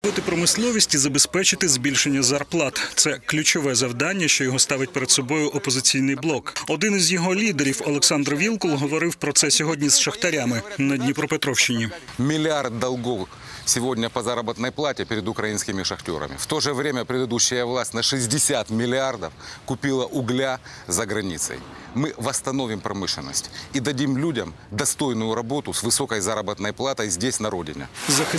відновити промисловість і забезпечити збільшення зарплат. Це ключове завдання, що його ставить перед собою опозиційний блок. Один із його лідерів, Олександр Вілкул, говорив про це сьогодні з шахтарями на Дніпропетровщині. Миллиард долгов сегодня по заработной плате перед украинскими шахтерами. В то же время предыдущая власть на 60 миллиардов купила угля за границей. Мы восстановим промышленность и дадим людям достойную работу с высокой заработной платой здесь, на родине.